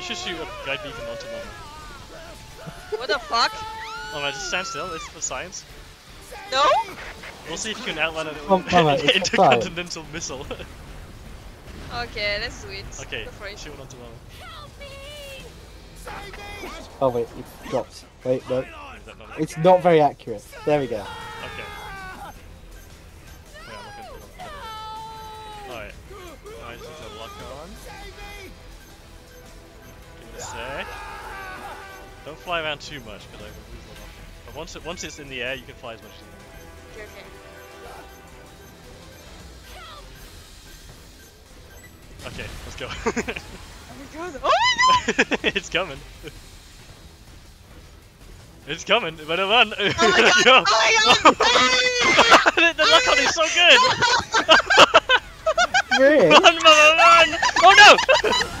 should shoot a guide beacon onto Mama. What the fuck? Alright, just stand still. It's for science. No? We'll see if you can outrun an Mama, it's intercontinental missile. Okay, let's do it. Okay, Go for it. shoot one onto Mama. Oh wait, it drops. Wait, no. Is that not It's not very accurate. There we go. Okay. Yeah, I'm looking for it. Alright. Alright, just need to lock on. Give it a sec. Don't fly around too much because I will lose the locking. But once it's in the air, you can fly as much as you want. Okay, okay. Okay, let's go. Oh my god! Oh my god! It's coming. It's coming. Better run. Oh my god! Go. Oh my god! The lock on is so good. Really? Run, mama, run! Oh no!